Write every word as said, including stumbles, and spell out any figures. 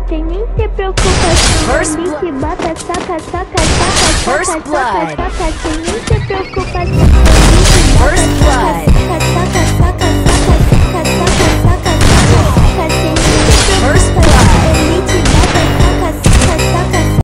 sem nem se preocupar. First Bicho blood. bota, saca, saca, saca, First saca, blood. saca, saca, sem nem se preocupar. First blood.